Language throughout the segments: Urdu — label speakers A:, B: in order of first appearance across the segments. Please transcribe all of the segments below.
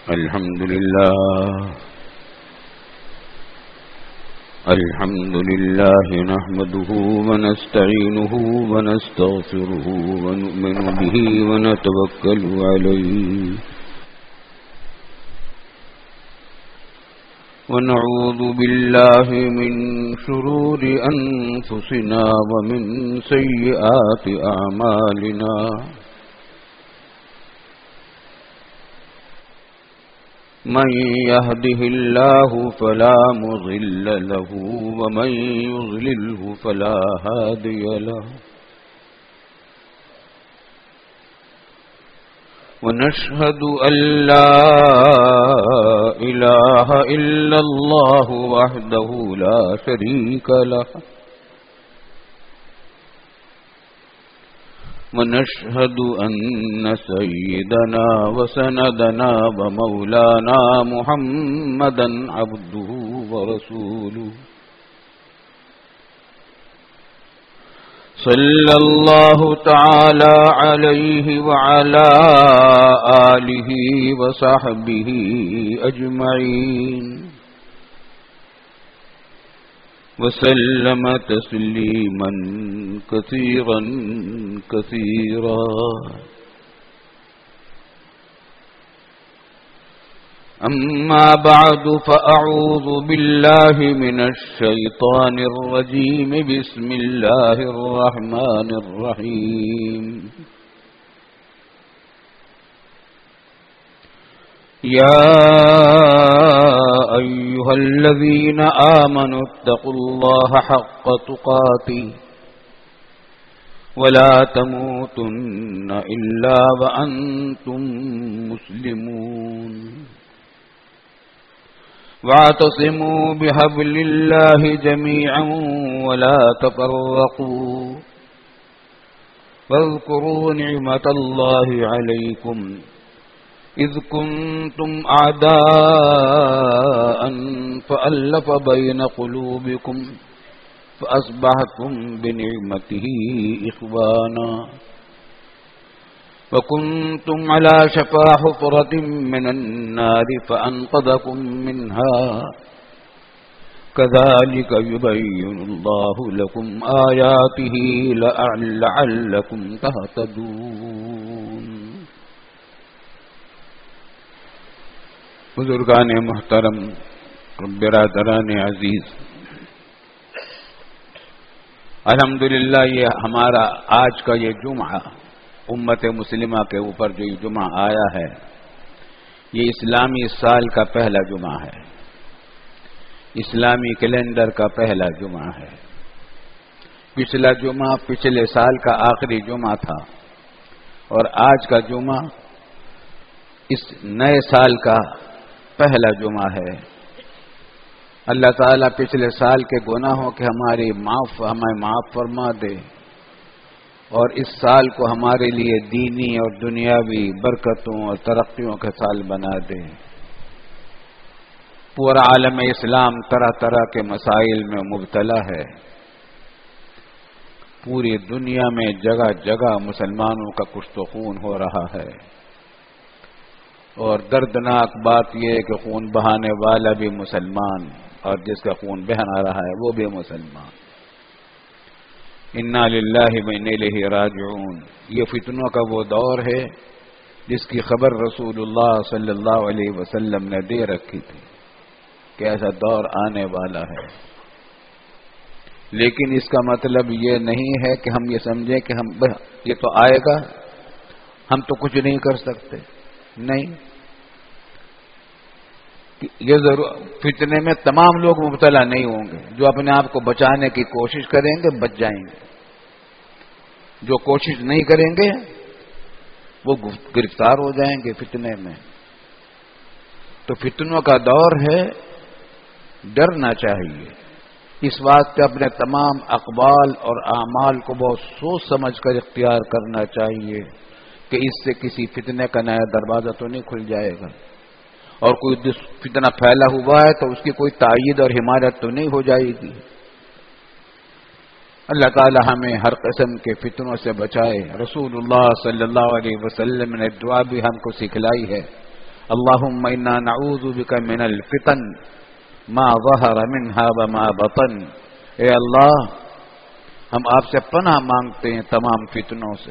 A: الحمد لله نحمده ونستعينه ونستغفره ونؤمن به ونتوكل عليه ونعوذ بالله من شرور أنفسنا ومن سيئات أعمالنا من يهده الله فلا مضل له ومن يضلله فلا هادي له ونشهد أن لا إله إلا الله وحده لا شريك له ونشهد أن سيدنا وسندنا ومولانا محمدا عبده ورسوله صلى الله تعالى عليه وعلى آله وصحبه أجمعين وسلم تسليما كثيرا كثيرا أما بعد فأعوذ بالله من الشيطان الرجيم بسم الله الرحمن الرحيم يا أيها الذين آمنوا اتقوا الله حق تقاته ولا تموتن إلا وأنتم مسلمون واعتصموا بحبل الله جميعا ولا تفرقوا واذكروا نعمة الله عليكم إذ كنتم أعداء فألف بين قلوبكم فأصبحتم بنعمته إخوانا وكنتم على شفا حفرة من النار فأنقذكم منها كذلك يبين الله لكم آياته لعلكم تهتدون. بزرگان محترم، برادران عزیز، الحمدللہ یہ ہمارا آج کا یہ جمعہ امت مسلمہ کے اوپر جو یہ جمعہ آیا ہے یہ اسلامی سال کا پہلا جمعہ ہے، اسلامی کیلنڈر کا پہلا جمعہ ہے۔ پچھلا جمعہ پچھلے سال کا آخری جمعہ تھا اور آج کا جمعہ اس نئے سال کا پہلا جمعہ ہے۔ اللہ تعالیٰ پچھلے سال کے گناہوں کے ہمیں معاف فرما دے اور اس سال کو ہمارے لیے دینی اور دنیاوی برکتوں اور ترقیوں کا سال بنا دے۔ پورا عالم اسلام طرح طرح کے مسائل میں مبتلا ہے، پوری دنیا میں جگہ جگہ مسلمانوں کا کشت و خون ہو رہا ہے، اور دردناک بات یہ ہے کہ خون بہانے والا بھی مسلمان اور جس کا خون بہنا رہا ہے وہ بھی مسلمان۔ انا للہ و انا الیہ راجعون۔ یہ فتنوں کا وہ دور ہے جس کی خبر رسول اللہ صلی اللہ علیہ وسلم نے دے رکھی تھی کہ ایسا دور آنے والا ہے، لیکن اس کا مطلب یہ نہیں ہے کہ ہم یہ سمجھیں کہ یہ تو آئے گا، ہم تو کچھ نہیں کر سکتے۔ نہیں، یہ ضرور فتنے میں تمام لوگ مبتلا نہیں ہوں گے۔ جو اپنے آپ کو بچانے کی کوشش کریں گے بچ جائیں گے، جو کوشش نہیں کریں گے وہ گرفتار ہو جائیں گے فتنے میں۔ تو فتنوں کا دور ہے، ڈرنا چاہیے۔ اس واسطے اپنے تمام اقوال اور اعمال کو بہت سوچ سمجھ کر اختیار کرنا چاہیے کہ اس سے کسی فتنے کا نیا دروازہ تو نہیں کھل جائے گا، اور کوئی فتنہ پھیلا ہوا ہے تو اس کی کوئی تائید اور حمایت تو نہیں ہو جائے گی۔ اللہ تعالی ہمیں ہر قسم کے فتنوں سے بچائے۔ رسول اللہ صلی اللہ علیہ وسلم نے دعا بھی ہم کو سکھلائی ہے، اللہم انا نعوذ بک من الفتن ما ظہر منها وما بطن، اے اللہ ہم آپ سے پناہ مانگتے ہیں تمام فتنوں سے،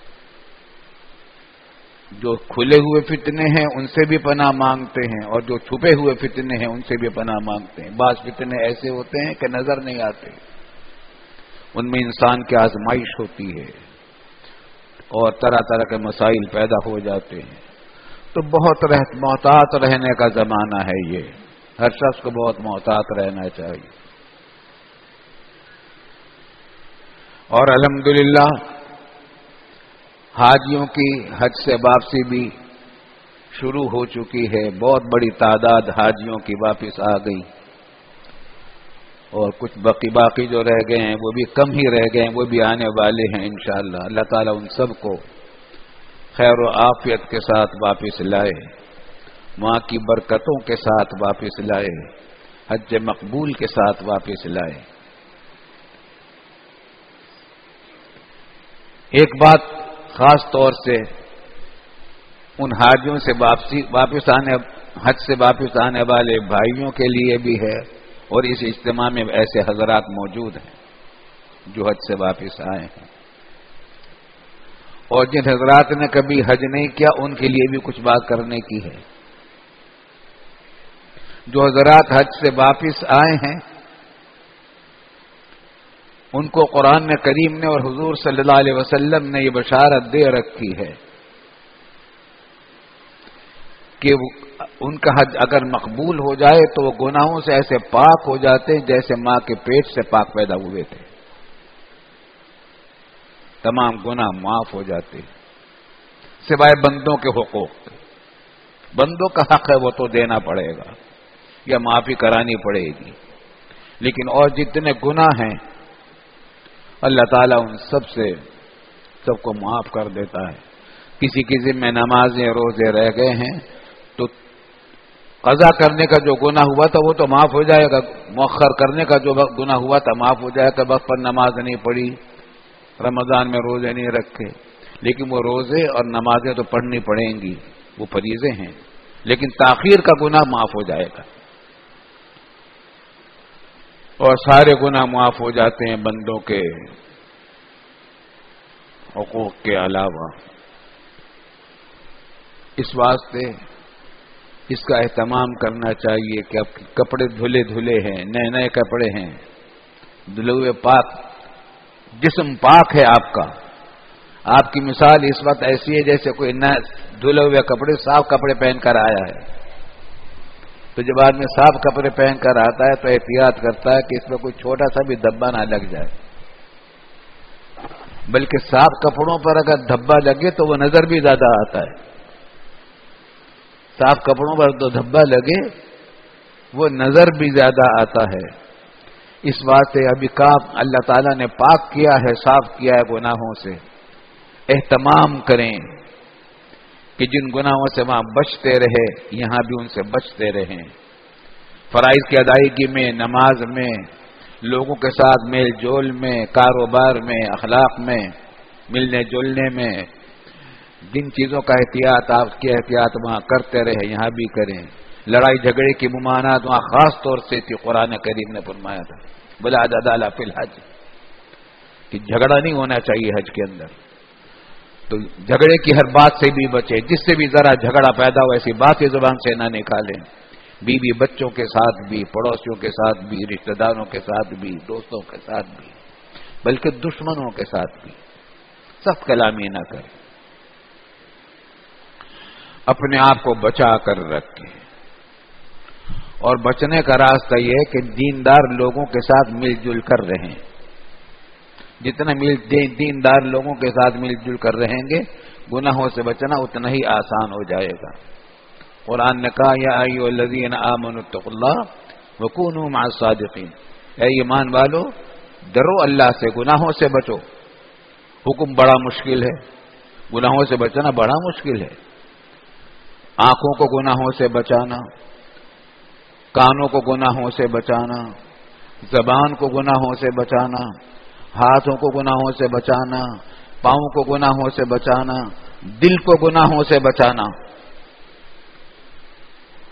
A: جو کھلے ہوئے فتنے ہیں ان سے بھی پناہ مانگتے ہیں، اور جو چھپے ہوئے فتنے ہیں ان سے بھی پناہ مانگتے ہیں۔ بعض فتنے ایسے ہوتے ہیں کہ نظر نہیں آتے، ان میں انسان کی آزمائش ہوتی ہے اور طرح طرح کے مسائل پیدا ہو جاتے ہیں، تو بہت محتاط رہنے کا زمانہ ہے یہ، ہر شخص کو بہت محتاط رہنا چاہیے۔ اور الحمدللہ حاجیوں کی حج سے واپسی بھی شروع ہو چکی ہے، بہت بڑی تعداد حاجیوں کی واپس آ گئی، اور کچھ باقی جو رہ گئے ہیں وہ بھی کم ہی رہ گئے ہیں، وہ بھی آنے والے ہیں انشاءاللہ۔ اللہ تعالیٰ ان سب کو خیر و عافیت کے ساتھ واپس لائے، وہاں کی برکتوں کے ساتھ واپس لائے، حج مقبول کے ساتھ واپس لائے۔ ایک بات خاص طور سے ان حاجیوں سے حج سے واپس آنے والے بھائیوں کے لیے بھی ہے، اور اس اجتماع میں ایسے حضرات موجود ہیں جو حج سے واپس آئے ہیں، اور جن حضرات نے کبھی حج نہیں کیا ان کے لیے بھی کچھ بات کرنے کی ہے۔ جو حضرات حج سے واپس آئے ہیں ان کو قرآن کریم نے اور حضور صلی اللہ علیہ وسلم نے یہ بشارت دے رکھی ہے کہ ان کا حج اگر مقبول ہو جائے تو وہ گناہوں سے ایسے پاک ہو جاتے ہیں جیسے ماں کے پیٹ سے پاک پیدا ہوئے تھے، تمام گناہ معاف ہو جاتے ہیں سوائے بندوں کے حقوق۔ بندوں کا حق ہے وہ تو دینا پڑے گا یا معافی کرانی پڑے گی، لیکن اور جتنے گناہ ہیں اللہ تعالیٰ ان سب کو معاف کر دیتا ہے۔ کسی کی ذمہ نمازیں روزے رہ گئے ہیں تو قضا کرنے کا جو گناہ ہوا تھا وہ تو معاف ہو جائے گا، مؤخر کرنے کا جو گناہ ہوا تھا معاف ہو جائے گا، وقت پر نماز نہیں پڑھی، رمضان میں روزے نہیں رکھے، لیکن وہ روزے اور نمازیں تو پڑھنی پڑیں گی، وہ فریضے ہیں، لیکن تاخیر کا گناہ معاف ہو جائے گا، اور سارے گناہ معاف ہو جاتے ہیں بندوں کے حقوق کے علاوہ۔ اس واسطے اس کا اہتمام کرنا چاہیے کہ اب کپڑے دھلے ہیں، نئے نئے کپڑے ہیں، دھلے ہوئے پاک، جسم پاک ہے آپ کا۔ آپ کی مثال اس وقت ایسی ہے جیسے کوئی نئے دھلے ہوئے کپڑے، صاف کپڑے پہن کر آیا ہے، تو جب آدمی صاف کپڑے پہن کر آتا ہے تو احتیاط کرتا ہے کہ اس میں کوئی چھوٹا سا بھی دھبا نہ لگ جائے، بلکہ صاف کپڑوں پر اگر دھبا لگے تو وہ نظر بھی زیادہ آتا ہے، صاف کپڑوں پر تو دھبا لگے وہ نظر بھی زیادہ آتا ہے۔ اس واسطے ابھی اللہ تعالیٰ نے پاک کیا ہے، صاف کیا ہے گناہوں سے، اہتمام کریں کہ جن گناہوں سے وہاں بچتے رہے یہاں بھی ان سے بچتے رہیں۔ فرائض کی ادائیگی میں، نماز میں، لوگوں کے ساتھ میل جول میں، کاروبار میں، اخلاق میں، ملنے جلنے میں، جن چیزوں کا احتیاط آپ کی احتیاط وہاں کرتے رہے یہاں بھی کریں۔ لڑائی جھگڑے کی ممانعت وہاں خاص طور سے تھی، قرآن کریم نے فرمایا تھا بلا عدالہ فی الحج، کہ جھگڑا نہیں ہونا چاہیے حج کے اندر، تو جھگڑے کی ہر بات سے بھی بچے، جس سے بھی ذرا جھگڑا پیدا ہو ایسی بات ہی زبان سے نہ نکالیں، بیوی بچوں کے ساتھ بھی، پڑوسیوں کے ساتھ بھی، رشتہ داروں کے ساتھ بھی، دوستوں کے ساتھ بھی، بلکہ دشمنوں کے ساتھ بھی سخت کلامی نہ کریں، اپنے آپ کو بچا کر رکھیں۔ اور بچنے کا راستہ یہ ہے کہ دیندار لوگوں کے ساتھ مل جل کر رہیں، جتنا دیندار لوگوں کے ساتھ مل جل کر رہیں گے گناہوں سے بچنا اتنا ہی آسان ہو جائے گا۔ قرآن نے کہا یا ایھا الذین آمنوا اتقوا اللہ وکونوا مع الصادقین، اے ایمان والو ڈرو اللہ سے، گناہوں سے بچو۔ حکم بڑا مشکل ہے، گناہوں سے بچنا بڑا مشکل ہے، آنکھوں کو گناہوں سے بچانا، کانوں کو گناہوں سے بچانا، زبان کو گناہوں سے بچانا، ہاتھوں کو گناہوں سے بچانا، پاؤں کو گناہوں سے بچانا، دل کو گناہوں سے بچانا،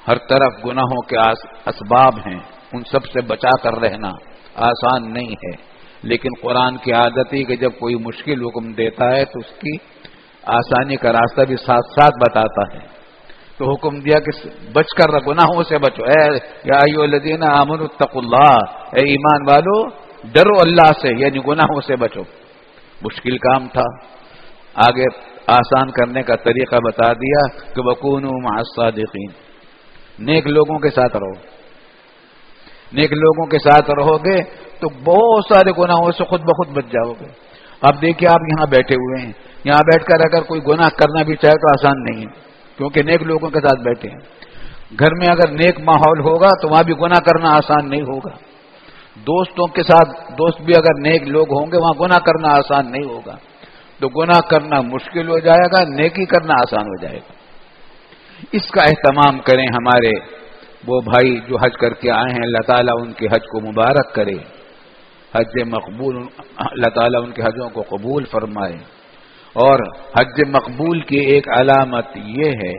A: ہر طرف گناہوں کے اسباب ہیں، ان سب سے بچا کر رہنا آسان نہیں ہے، لیکن قرآن کی عادت ہے کہ جب کوئی مشکل حکم دیتا ہے تو اس کی آسانی کا راستہ بھی ساتھ ساتھ بتاتا ہے۔ تو حکم دیا کہ بچ کر گناہوں سے بچو، اے یا ایھا الذین آمنوا اتقوا اللہ، اے ایمان والو ڈرو اللہ سے، یعنی گناہوں سے بچو۔ مشکل کام تھا، آگے آسان کرنے کا طریقہ بتا دیا کہ وکونوا مع الصادقین، نیک لوگوں کے ساتھ رہو۔ نیک لوگوں کے ساتھ رہو گے تو بہت سارے گناہوں سے خود بخود بچ جاؤ گے۔ اب دیکھیے آپ یہاں بیٹھے ہوئے ہیں، یہاں بیٹھ کر اگر کوئی گناہ کرنا بھی چاہے تو آسان نہیں ہے، کیونکہ نیک لوگوں کے ساتھ بیٹھے ہیں۔ گھر میں اگر نیک ماحول ہوگا تو وہاں بھی گناہ کرنا آسان نہیں ہوگا۔ دوستوں کے ساتھ دوست بھی اگر نیک لوگ ہوں گے وہاں گناہ کرنا آسان نہیں ہوگا، تو گناہ کرنا مشکل ہو جائے گا، نیکی کرنا آسان ہو جائے گا۔ اس کا اہتمام کریں ہمارے وہ بھائی جو حج کر کے آئے ہیں، اللہ تعالیٰ ان کے حج کو مبارک کرے، حج مقبول، اللہ تعالیٰ ان کے حجوں کو قبول فرمائے۔ اور حج مقبول کی ایک علامت یہ ہے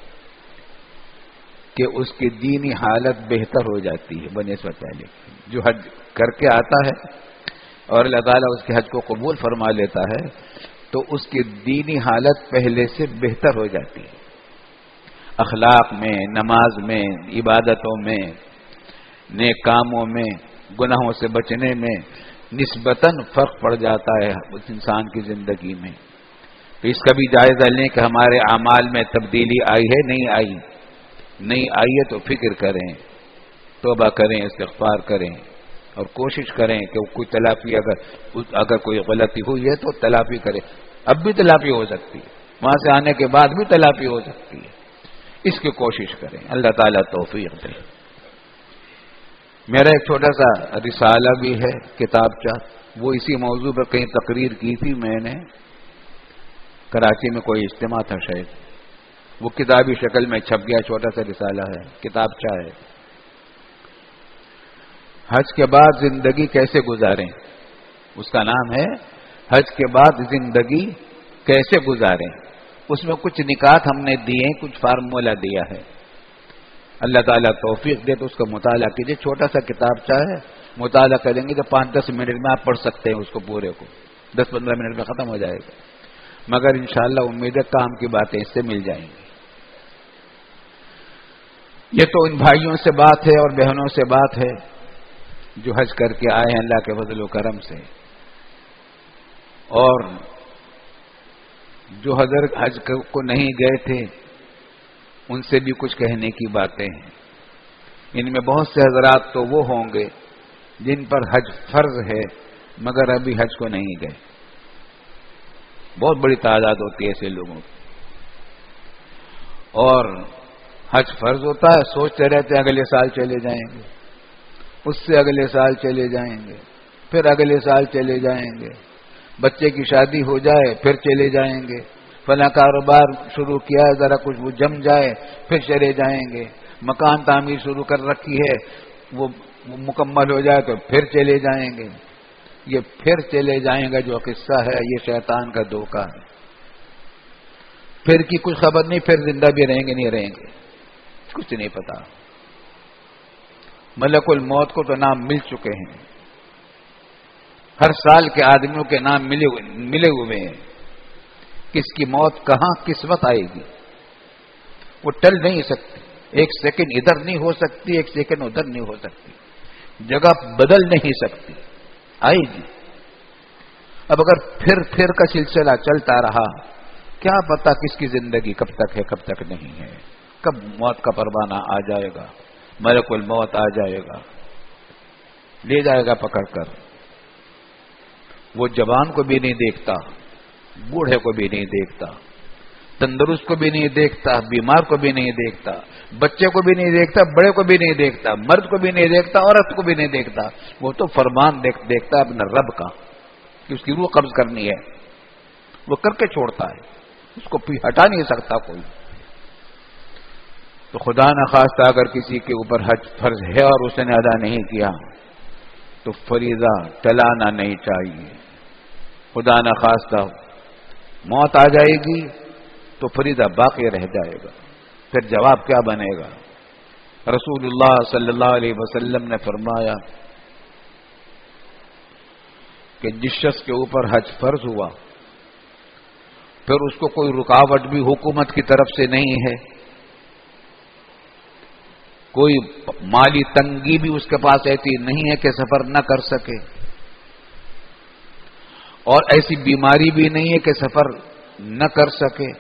A: کہ اس کی دینی حالت بہتر ہو جاتی ہے بنسبت پہلے۔ جو حج کر کے آتا ہے اور اللہ تعالیٰ اس کے حج کو قبول فرما لیتا ہے تو اس کی دینی حالت پہلے سے بہتر ہو جاتی ہے، اخلاق میں، نماز میں، عبادتوں میں، نیک کاموں میں، گناہوں سے بچنے میں نسبتاً فرق پڑ جاتا ہے اس انسان کی زندگی میں۔ تو اس کا بھی جائزہ لیں کہ ہمارے اعمال میں تبدیلی آئی ہے، نہیں آئی؟ نہیں آئی ہے تو فکر کریں، توبہ کریں، استغفار کریں اور کوشش کریں کہ کوئی تلافی اگر کوئی غلطی ہوئی ہے تو تلافی کریں۔ اب بھی تلافی ہو سکتی ہے، وہاں سے آنے کے بعد بھی تلافی ہو سکتی ہے، اس کی کوشش کریں، اللہ تعالیٰ توفیق دے۔ میرا ایک چھوٹا سا رسالہ بھی ہے، کتابچہ، وہ اسی موضوع پر کہیں تقریر کی تھی میں نے، کراچی میں کوئی اجتماع تھا شاید، وہ کتابی شکل میں چھپ گیا، چھوٹا سا رسالہ ہے، کتابچہ ہے۔ حج کے بعد زندگی کیسے گزاریں، اس کا نام ہے حج کے بعد زندگی کیسے گزاریں۔ اس میں کچھ نکات ہم نے دیے، کچھ فارمولہ دیا ہے، اللہ تعالیٰ توفیق دے تو اس کا مطالعہ کیجیے۔ چھوٹا سا کتابچہ ہے، مطالعہ کریں گے تو 5-10 منٹ میں آپ پڑھ سکتے ہیں اس کو پورے کو، 10-15 منٹ میں ختم ہو جائے گا، مگر انشاءاللہ امید ہے کام کی باتیں اس سے مل جائیں گی۔ یہ تو ان بھائیوں سے بات ہے اور بہنوں سے بات ہے جو حج کر کے آئے ہیں اللہ کے فضل و کرم سے، اور جو حضرت حج کو نہیں گئے تھے ان سے بھی کچھ کہنے کی باتیں ہیں۔ ان میں بہت سے حضرات تو وہ ہوں گے جن پر حج فرض ہے مگر ابھی حج کو نہیں گئے، بہت بڑی تعداد ہوتی ہے ایسے لوگوں کی، اور حج فرض ہوتا ہے، سوچتے رہتے ہیں اگلے سال چلے جائیں گے، اس سے اگلے سال چلے جائیں گے، پھر اگلے سال چلے جائیں گے، بچے کی شادی ہو جائے پھر چلے جائیں گے، فلاں کاروبار شروع کیا ہے ذرا کچھ وہ جم جائے پھر چلے جائیں گے، مکان تعمیر شروع کر رکھی ہے وہ مکمل ہو جائے تو پھر چلے جائیں گے۔ یہ پھر چلے جائیں گے جو قصہ ہے یہ شیطان کا دھوکہ ہے، پھر کی کچھ خبر نہیں، پھر زندہ بھی رہیں گے نہیں رہیں گے کچھ نہیں پتا۔ ملک الموت کو تو نام مل چکے ہیں، ہر سال کے آدمیوں کے نام ملے ہوئے ہیں، کس کی موت کہاں کس وقت آئے گی وہ ٹل نہیں سکتی، ایک سیکنڈ ادھر نہیں ہو سکتی، ایک سیکنڈ ادھر نہیں ہو سکتی، جگہ بدل نہیں سکتی، آئے گی۔ اب اگر پھر کا سلسلہ چلتا رہا کیا پتا کس کی زندگی کب تک ہے کب تک نہیں ہے، کب موت کا پروانہ آ جائے گا، ملک الموت آ جائے گا، لے جائے گا پکڑ کر۔ وہ جوان کو بھی نہیں دیکھتا، بوڑھے کو بھی نہیں دیکھتا، تندرست کو بھی نہیں دیکھتا، بیمار کو بھی نہیں دیکھتا، بچے کو بھی نہیں دیکھتا، بڑے کو بھی نہیں دیکھتا، مرد کو بھی نہیں دیکھتا، عورت کو بھی نہیں دیکھتا، وہ تو فرمان دیکھتا ہے اپنے رب کا کہ اس کی روح قبض کرنی ہے، وہ کر کے چھوڑتا ہے، اس کو ہٹا نہیں سکتا کوئی۔ تو خدا نخواستہ اگر کسی کے اوپر حج فرض ہے اور اس نے ادا نہیں کیا تو فریضہ ٹلانا نہیں چاہیے۔ خدا نخواستہ موت آ جائے گی تو فریضہ باقی رہ جائے گا، پھر جواب کیا بنے گا؟ رسول اللہ صلی اللہ علیہ وسلم نے فرمایا کہ جس شخص کے اوپر حج فرض ہوا پھر اس کو کوئی رکاوٹ بھی حکومت کی طرف سے نہیں ہے، کوئی مالی تنگی بھی اس کے پاس ایسی نہیں ہے کہ سفر نہ کر سکے، اور ایسی بیماری بھی نہیں ہے کہ سفر نہ کر سکے،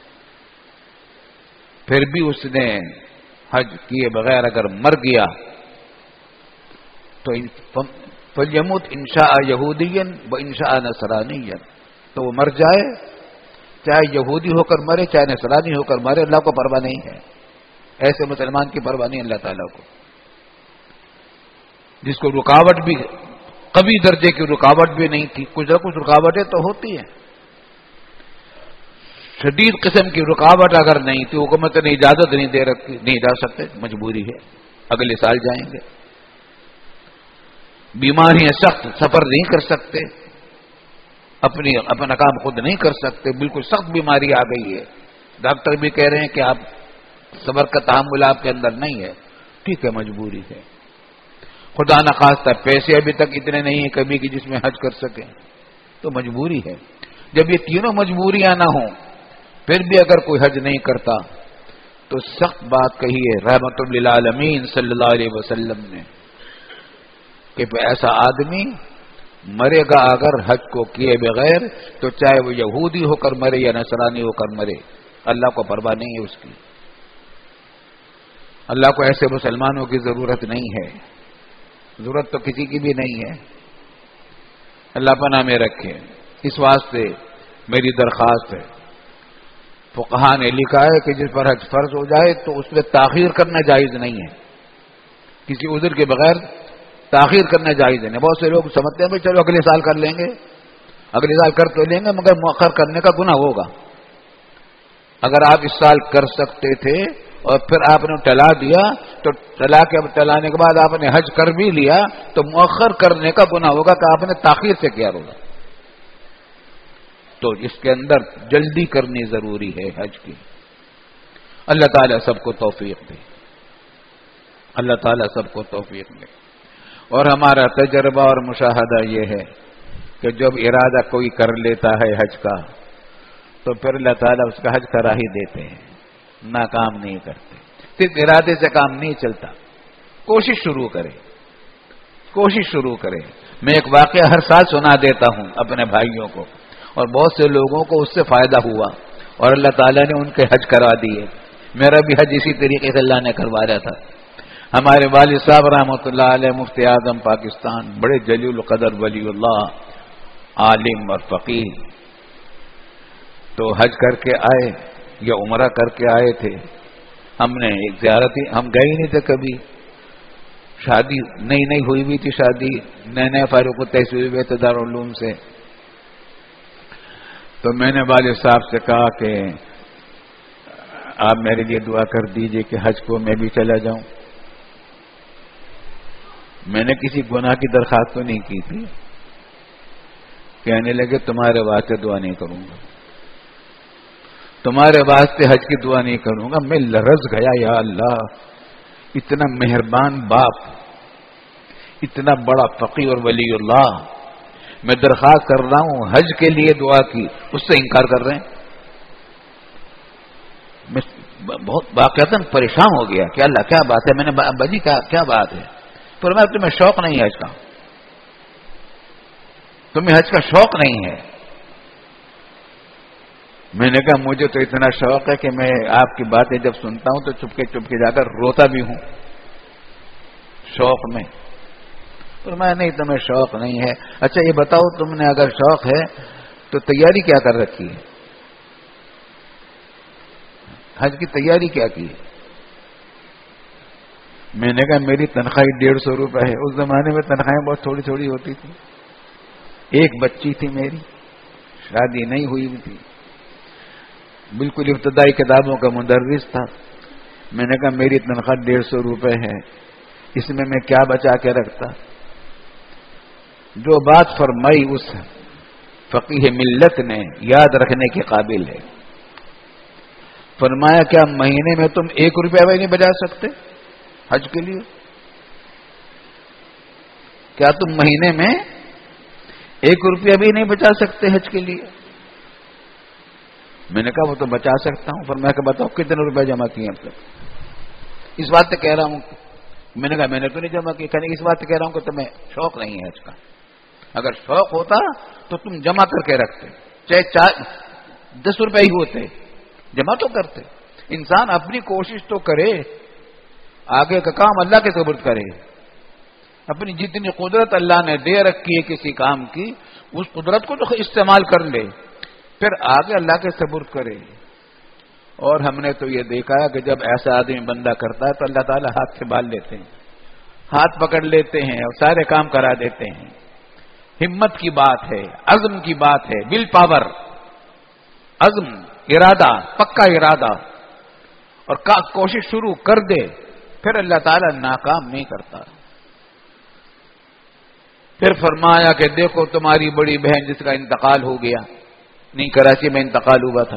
A: پھر بھی اس نے حج کیے بغیر اگر مر گیا تو فلیموت انشاء یہودین و انشاء نصرانین، تو وہ مر جائے، چاہے یہودی ہو کر مرے چاہے نصرانی ہو کر مرے، اللہ کو پرواہ نہیں ہے، ایسے مسلمان کی پرواہ نہیں اللہ تعالیٰ کو، جس کو رکاوٹ بھی کبھی درجے کی رکاوٹ بھی نہیں تھی، کچھ نہ کچھ رکاوٹیں تو ہوتی ہیں، شدید قسم کی رکاوٹ اگر نہیں تھی، حکومت نے اجازت نہیں دے رکھی، نہیں جا سکتے، مجبوری ہے، اگلے سال جائیں گے، بیماری ہے سخت، سفر نہیں کر سکتے، اپنا کام خود نہیں کر سکتے، بالکل سخت بیماری آ گئی ہے، ڈاکٹر بھی کہہ رہے ہیں کہ آپ صبر کا تحمل آپ کے اندر نہیں ہے، ٹھیک ہے مجبوری ہے، خدا نخواستہ پیسے ابھی تک اتنے نہیں ہیں کبھی کہ جس میں حج کر سکیں، تو مجبوری ہے، جب یہ تینوں مجبوریاں نہ ہوں پھر بھی اگر کوئی حج نہیں کرتا تو سخت بات کہی ہے رحمت للعالمین صلی اللہ علیہ وسلم نے کہ ایسا آدمی مرے گا اگر حج کو کیے بغیر تو چاہے وہ یہودی ہو کر مرے یا نصرانی ہو کر مرے، اللہ کو پرواہ نہیں ہے اس کی، اللہ کو ایسے مسلمانوں کی ضرورت نہیں ہے، ضرورت تو کسی کی بھی نہیں ہے، اللہ پناہ میں رکھے۔ اس واسطے میری درخواست ہے، فقہاء نے لکھا ہے کہ جس پر حج فرض ہو جائے تو اس میں تاخیر کرنا جائز نہیں ہے، کسی عذر کے بغیر تاخیر کرنا جائز نہیں۔ بہت سے لوگ سمجھتے ہیں کہ چلو اگلے سال کر لیں گے، اگلے سال کر تو لیں گے مگر مؤخر کرنے کا گناہ ہوگا۔ اگر آپ اس سال کر سکتے تھے اور پھر آپ نے ٹلا دیا تو ٹلانے کے بعد آپ نے حج کر بھی لیا تو مؤخر کرنے کا گناہ ہوگا کہ آپ نے تاخیر سے کیا ہوگا۔ تو اس کے اندر جلدی کرنی ضروری ہے حج کی۔ اللہ تعالیٰ سب کو توفیق دے، اللہ تعالیٰ سب کو توفیق دے۔ اور ہمارا تجربہ اور مشاہدہ یہ ہے کہ جب ارادہ کوئی کر لیتا ہے حج کا تو پھر اللہ تعالیٰ اس کا حج کرا ہی دیتے ہیں، ناکام نہیں کرتے۔ صرف ارادے سے کام نہیں چلتا، کوشش شروع کرے، کوشش شروع کرے۔ میں ایک واقعہ ہر سال سنا دیتا ہوں اپنے بھائیوں کو، اور بہت سے لوگوں کو اس سے فائدہ ہوا اور اللہ تعالیٰ نے ان کے حج کروا دیے۔ میرا بھی حج اسی طریقے سے اللہ نے کروایا تھا۔ ہمارے والد صاحب رحمۃ اللہ علیہ مفتی اعظم پاکستان، بڑے جلیل القدر ولی اللہ، عالم اور فقیہ، تو حج کر کے آئے یا عمرہ کر کے آئے تھے۔ ہم نے ایک زیارت ہی، ہم گئے ہی نہیں تھے کبھی، شادی نئی ہوئی ہوئی تھی، شادی نئے فاروق التحصیل ہوئے تھے دارالعلوم سے۔ تو میں نے والد صاحب سے کہا کہ آپ میرے لیے دعا کر دیجئے کہ حج کو میں بھی چلا جاؤں۔ میں نے کسی گناہ کی درخواست تو نہیں کی تھی۔ کہنے لگے تمہارے واسطے دعا نہیں کروں گا، تمہارے واسطے حج کی دعا نہیں کروں گا۔ میں لرز گیا، یا اللہ، اتنا مہربان باپ، اتنا بڑا فقیہ اور ولی اللہ، میں درخواست کر رہا ہوں حج کے لیے دعا کی، اس سے انکار کر رہے ہیں۔ میں بہت واقعتاً پریشان ہو گیا کہ اللہ کیا بات ہے۔ میں نے ابا جی کیا بات ہے؟ فرمایا تمہیں شوق نہیں ہے حج کا، تمہیں حج کا شوق نہیں ہے۔ میں نے کہا مجھے تو اتنا شوق ہے کہ میں آپ کی باتیں جب سنتا ہوں تو چپکے جا کر روتا بھی ہوں شوق میں۔ فرمایا نہیں تمہیں شوق نہیں ہے۔ اچھا یہ بتاؤ تم نے اگر شوق ہے تو تیاری کیا کر رکھی ہے؟ حج کی تیاری کیا کی ہے؟ میں نے کہا میری تنخواہ 150 روپے ہے۔ اس زمانے میں تنخواہیں بہت تھوڑی تھوڑی ہوتی تھی۔ ایک بچی تھی میری، شادی نہیں ہوئی تھی، بالکل ابتدائی کتابوں کا مدرس تھا۔ میں نے کہا میری تنخواہ 150 روپے ہے، اس میں کیا بچا کے رکھتا؟ جو بات فرمائی اس فقیہ ملت نے یاد رکھنے کے قابل ہے۔ فرمایا کیا مہینے میں تم 1 روپیہ بھی نہیں بچا سکتے؟ حج کے لیے؟ کیا تم مہینے میں 1 روپیہ بھی نہیں بچا سکتے حج کے لیے؟ میں نے کہا وہ تو بچا سکتا ہوں. فرمایا کہ بتاؤ کتنے روپے جمع کیے اب تک؟ اس بات سے کہہ رہا ہوں. میں نے کہا میں نے تو نہیں جمع کیے. کہنے اس بات سے کہہ رہا ہوں کہ تمہیں شوق نہیں ہے حج کا. اگر شوق ہوتا تو تم جمع کر کے رکھتے، چاہے 10 روپے ہی ہوتے، جمع تو کرتے. انسان اپنی کوشش تو کرے، آگے کا کام اللہ کے سپرد کرے. اپنی جتنی قدرت اللہ نے دے رکھی ہے کسی کام کی، اس قدرت کو تو استعمال کر لے، پھر آگے اللہ کے سپرد کرے. اور ہم نے تو یہ دیکھا ہے کہ جب ایسا آدمی بندہ کرتا ہے تو اللہ تعالیٰ ہاتھ سے بال لیتے ہیں، ہاتھ پکڑ لیتے ہیں اور سارے کام کرا دیتے ہیں. ہمت کی بات ہے، عزم کی بات ہے، ول پاور، عزم، ارادہ، پکا ارادہ، اور کوشش شروع کر دے، پھر اللہ تعالیٰ ناکام نہیں کرتا. پھر فرمایا کہ دیکھو تمہاری بڑی بہن جس کا انتقال ہو گیا، نہیں کراچی میں انتقال ہوا تھا،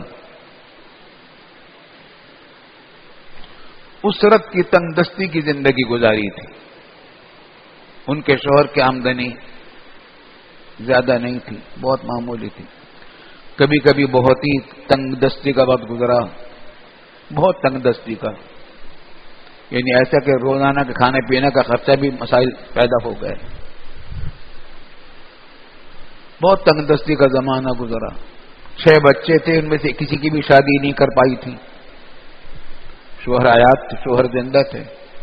A: اسرت کی تنگ دستی کی زندگی گزاری تھی. ان کے شوہر کی آمدنی زیادہ نہیں تھی، بہت معمولی تھی. کبھی کبھی بہت ہی تنگ دستی کا وقت گزرا، بہت تنگ دستی کا، یعنی ایسا کہ روزانہ کے کھانے پینے کا خرچہ بھی مسائل پیدا ہو گئے. بہت تنگ دستی کا زمانہ گزرا. 6 بچے تھے، ان میں سے کسی کی بھی شادی نہیں کر پائی تھی. شوہر حیات تھے، شوہر زندہ تھے.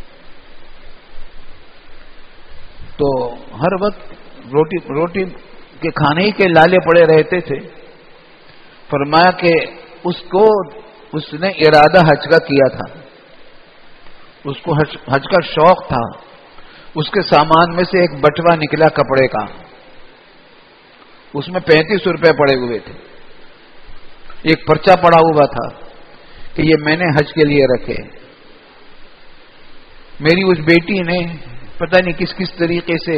A: تو ہر وقت روٹی کے کھانے ہی کے لالے پڑے رہتے تھے. فرمایا کہ اس نے ارادہ حج کا کیا تھا، اس کو حج کا شوق تھا. اس کے سامان میں سے ایک بٹوا نکلا کپڑے کا، اس میں 35 روپے پڑے ہوئے تھے. ایک پرچہ پڑا ہوا تھا کہ یہ میں نے حج کے لیے رکھے. میری اس بیٹی نے پتہ نہیں کس کس طریقے سے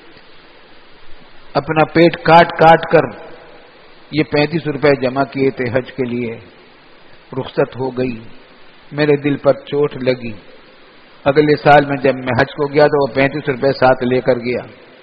A: اپنا پیٹ کاٹ کاٹ کر یہ 35 روپے جمع کیے تھے حج کے لیے. رخصت ہو گئی، میرے دل پر چوٹ لگی. اگلے سال میں جب میں حج کو گیا تو وہ 35 روپے ساتھ لے کر گیا،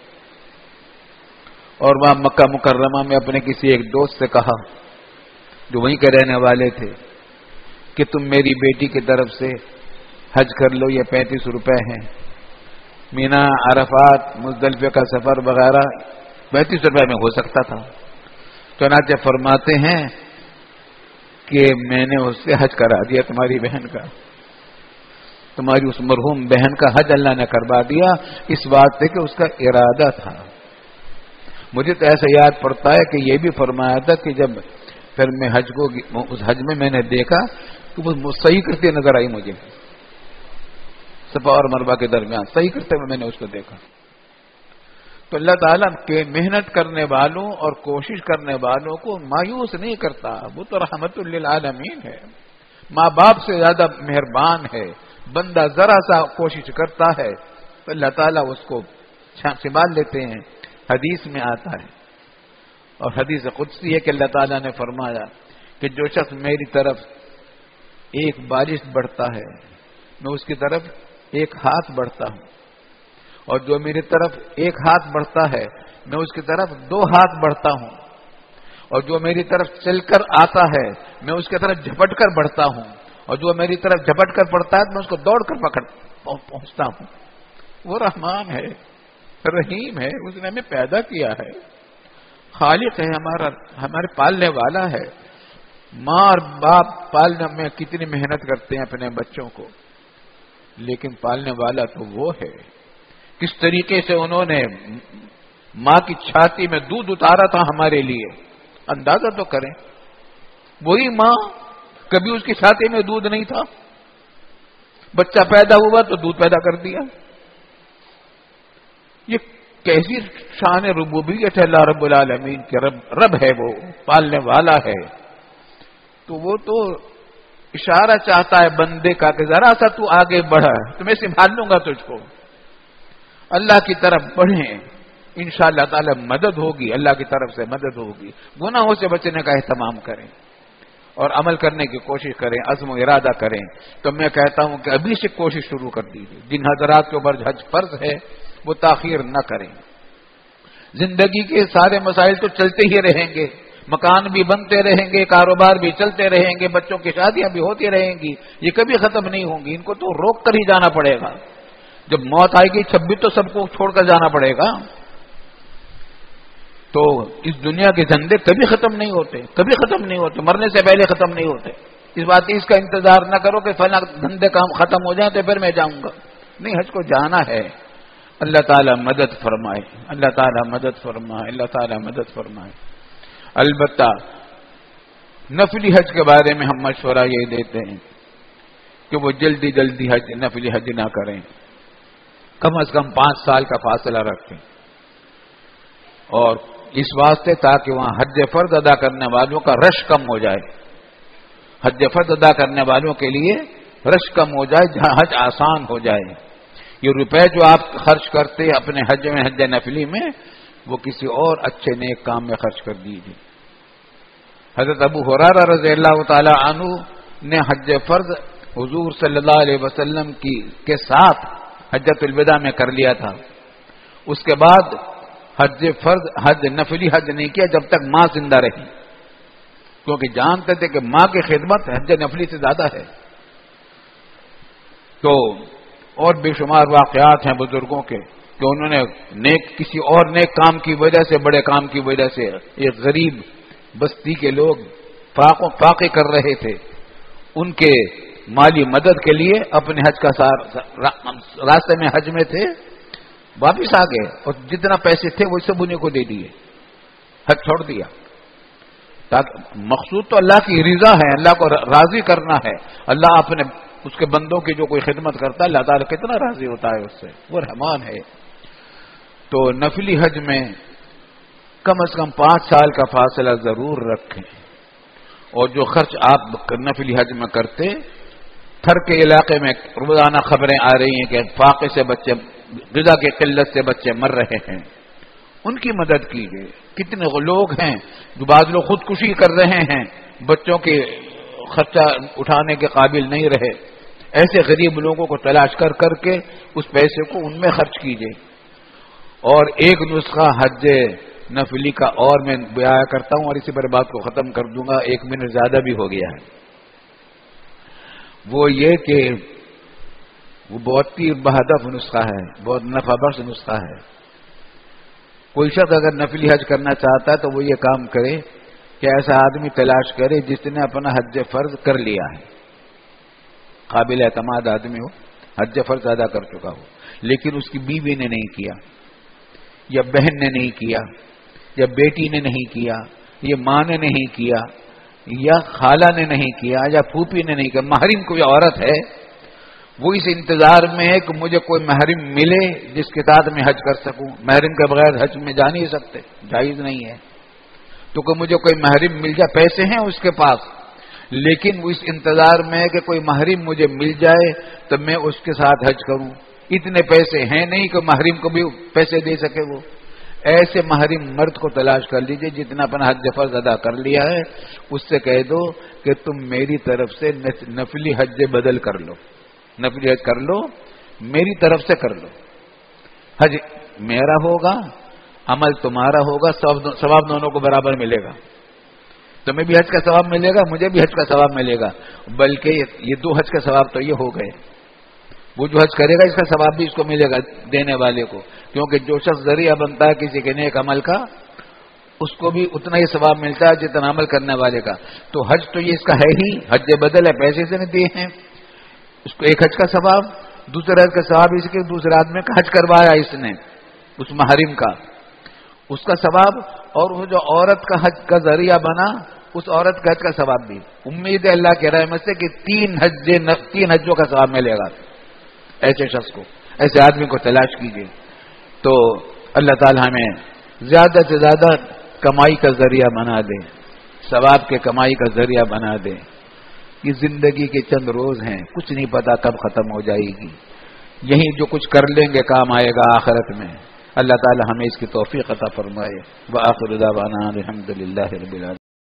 A: اور وہاں مکہ مکرمہ میں اپنے کسی ایک دوست سے کہا جو وہیں کے رہنے والے تھے کہ تم میری بیٹی کی طرف سے حج کر لو، یہ 35 روپے ہیں. مینا، عرفات، مزدلفہ کا سفر وغیرہ 35 روپے میں ہو سکتا تھا. چنانچہ فرماتے ہیں کہ میں نے اس سے حج کرا دیا، تمہاری بہن کا، تمہاری اس مرحوم بہن کا حج اللہ نے کروا دیا، اس بات سے کہ اس کا ارادہ تھا. مجھے تو ایسا یاد پڑتا ہے کہ یہ بھی فرمایا تھا کہ جب پھر میں حج کو اس حج میں نے دیکھا کہ وہ صحیح کرتے نظر آئی مجھے، صفا اور مروہ کے درمیان صحیح کرتے ہوئے میں نے اس کو دیکھا. تو اللہ تعالیٰ کے محنت کرنے والوں اور کوشش کرنے والوں کو مایوس نہیں کرتا. وہ تو رحمت للعالمین ہے، ماں باپ سے زیادہ مہربان ہے. بندہ ذرا سا کوشش کرتا ہے تو اللہ تعالیٰ اس کو سنبھال لیتے ہیں. حدیث میں آتا ہے، اور حدیث قدسی ہے کہ اللہ تعالیٰ نے فرمایا کہ جو شخص میری طرف ایک بارش بڑھتا ہے میں اس کی طرف ایک ہاتھ بڑھتا ہوں، اور جو میری طرف ایک ہاتھ بڑھتا ہے میں اس کی طرف 2 ہاتھ بڑھتا ہوں، اور جو میری طرف چل کر آتا ہے میں اس کی طرف جھپٹ کر بڑھتا ہوں، اور جو میری طرف جھپٹ کر پڑتا ہے میں اس کو دوڑ کر پہنچتا ہوں. وہ رحمان ہے، رحیم ہے، اس نے ہمیں پیدا کیا ہے، خالق ہے ہمارا، ہمارے پالنے والا ہے. ماں اور باپ پالنے میں کتنی محنت کرتے ہیں اپنے بچوں کو، لیکن پالنے والا تو وہ ہے. کس طریقے سے انہوں نے ماں کی چھاتی میں دودھ اتارا تھا ہمارے لیے، اندازہ تو کریں. وہی ماں، کبھی اس کی چھاتی میں دودھ نہیں تھا، بچہ پیدا ہوا تو دودھ پیدا کر دیا. یہ کیسی شان ربوبیت ہے اللہ رب العالمین کے. رب ہے، وہ پالنے والا ہے. تو وہ تو اشارہ چاہتا ہے بندے کا کہ ذرا سا تو آگے بڑھا، تو میں سنبھال لوں گا تجھ کو. اللہ کی طرف بڑھیں، انشاءاللہ تعالی مدد ہوگی، اللہ کی طرف سے مدد ہوگی. گناہوں سے بچنے کا اہتمام کریں. اور عمل کرنے کی کوشش کریں، عزم و ارادہ کریں، تو میں کہتا ہوں کہ ابھی سے کوشش شروع کر دیجیے۔ جن حضرات کے اوپر حج فرض ہے وہ تاخیر نہ کریں۔ زندگی کے سارے مسائل تو چلتے ہی رہیں گے، مکان بھی بنتے رہیں گے، کاروبار بھی چلتے رہیں گے، بچوں کی شادیاں بھی ہوتی رہیں گی، یہ کبھی ختم نہیں ہوں گی، ان کو تو روک کر ہی جانا پڑے گا۔ جب موت آئے گی چھب بھی تو سب کو چھوڑ کر جانا پڑے گا۔ تو اس دنیا کے دھندے کبھی ختم نہیں ہوتے، کبھی ختم نہیں ہوتے، مرنے سے پہلے ختم نہیں ہوتے۔ اس کا انتظار نہ کرو کہ فلاں دھندے کام ختم ہو جائیں تو پھر میں جاؤں گا، نہیں، حج کو جانا ہے۔ اللہ تعالیٰ مدد فرمائے، اللہ تعالیٰ مدد فرمائے، اللہ تعالیٰ مدد فرمائے۔ البتہ نفلی حج کے بارے میں ہم مشورہ یہ دیتے ہیں کہ وہ جلدی جلدی نفلی حج نہ کریں، کم از کم 5 سال کا فاصلہ رکھیں، اور اس واسطے تاکہ وہاں حج فرض ادا کرنے والوں کا رش کم ہو جائے، حج فرض ادا کرنے والوں کے لیے رش کم ہو جائے، جہاں حج آسان ہو جائے۔ یہ روپے جو آپ خرچ کرتے اپنے حج میں، حج نفلی میں، وہ کسی اور اچھے نیک کام میں خرچ کر دیجیے۔ حضرت ابو ہریرہ رضی اللہ تعالی عنہ نے حج فرض حضور صلی اللہ علیہ وسلم کے ساتھ حجۃ الوداع میں کر لیا تھا، اس کے بعد حج فرض حج نفلی حج نہیں کیا جب تک ماں زندہ رہی، کیونکہ جانتے تھے کہ ماں کی خدمت حج نفلی سے زیادہ ہے۔ تو اور بے شمار واقعات ہیں بزرگوں کے کہ انہوں نے کسی اور نیک کام کی وجہ سے، بڑے کام کی وجہ سے، ایک غریب بستی کے لوگ فاقے کر رہے تھے، ان کے مالی مدد کے لیے اپنے حج کا راستے میں حج میں تھے، واپس آ گئے اور جتنا پیسے تھے وہ سب انہیں کو دے دیے، حج چھوڑ دیا۔ تاکہ مقصود تو اللہ کی رضا ہے، اللہ کو راضی کرنا ہے۔ اللہ اپنے اس کے بندوں کی جو کوئی خدمت کرتا ہے، اللہ تعالیٰ کتنا راضی ہوتا ہے اس سے، وہ رحمان ہے۔ تو نفلی حج میں کم از کم 5 سال کا فاصلہ ضرور رکھیں، اور جو خرچ آپ نفلی حج میں کرتے، تھر کے علاقے میں روزانہ خبریں آ رہی ہیں کہ فاقے سے بچے، غذا کی قلت سے بچے مر رہے ہیں، ان کی مدد کیجیے۔ کتنے لوگ ہیں جو بعض لوگ خودکشی کر رہے ہیں، بچوں کے خرچہ اٹھانے کے قابل نہیں رہے، ایسے غریب لوگوں کو تلاش کر کر کے اس پیسے کو ان میں خرچ کیجیے۔ اور ایک نسخہ حج نفلی کا اور میں بیان کرتا ہوں، اور اسی پر بات کو ختم کر دوں گا، 1 منٹ زیادہ بھی ہو گیا ہے۔ وہ یہ کہ وہ بہت ہی بہدف نسخہ ہے، بہت نفع بخش نسخہ ہے۔ کوئی شخص اگر نفلی حج کرنا چاہتا ہے تو وہ یہ کام کرے کہ ایسا آدمی تلاش کرے جس نے اپنا حج فرض کر لیا ہے، قابل اعتماد آدمی ہو، حج فرض ادا کر چکا ہو، لیکن اس کی بیوی نے نہیں کیا، یا بہن نے نہیں کیا، یا بیٹی نے نہیں کیا، یا ماں نے نہیں کیا، یا خالہ نے نہیں کیا، یا پھوپھی نے نہیں کیا، محرم کوئی عورت ہے، وہ اس انتظار میں ہے کہ مجھے کوئی محرم ملے جس کے ساتھ میں حج کر سکوں۔ محرم کے بغیر حج میں جا نہیں سکتے، جائز نہیں ہے، تو کہ مجھے کوئی محرم مل جائے، پیسے ہیں اس کے پاس، لیکن وہ اس انتظار میں ہے کہ کوئی محرم مجھے مل جائے تو میں اس کے ساتھ حج کروں۔ اتنے پیسے ہیں نہیں کہ محرم کو بھی پیسے دے سکے وہ۔ ایسے محرم مرد کو تلاش کر لیجئے جتنا اپنا حج فرض ادا کر لیا ہے، اس سے کہہ دو کہ تم میری طرف سے نفلی حج بدل کر لو، نفلی حج کر لو، میری طرف سے کر لو۔ حج میرا ہوگا، عمل تمہارا ہوگا، ثواب دونوں کو برابر ملے گا، تمہیں بھی حج کا ثواب ملے گا، مجھے بھی حج کا ثواب ملے گا، بلکہ یہ 2 حج کا ثواب تو یہ ہو گئے۔ وہ جو حج کرے گا اس کا ثواب بھی اس کو ملے گا دینے والے کو، کیونکہ جو شخص ذریعہ بنتا ہے کسی کے نیک عمل کا، اس کو بھی اتنا ہی ثواب ملتا ہے جتنا عمل کرنے والے کا۔ تو حج تو یہ اس کا ہے ہی، حج بدل ہے، پیسے سے نہیں دیے ہیں اس کو، ایک حج کا ثواب، دوسرے حج کا ثواب اس کے دوسرے آدمی کا حج کروایا اس نے، اس محرم کا، اس کا ثواب، اور وہ جو عورت کا حج کا ذریعہ بنا اس عورت کا حج کا ثواب بھی۔ امید ہے اللہ کے رحمت سے کہ 3 حجوں کا ثواب ملے گا ایسے شخص کو، ایسے آدمی کو تلاش کیجیے۔ تو اللہ تعالی ہمیں زیادہ سے زیادہ کمائی کا ذریعہ بنا دے، ثواب کے کمائی کا ذریعہ بنا دے۔ یہ زندگی کے چند روز ہیں، کچھ نہیں پتا کب ختم ہو جائے گی، یہی جو کچھ کر لیں گے کام آئے گا آخرت میں۔ اللہ تعالی ہمیں اس کی توفیق عطا فرمائے۔ وآخر دعوانا الحمدللہ رب العالمین۔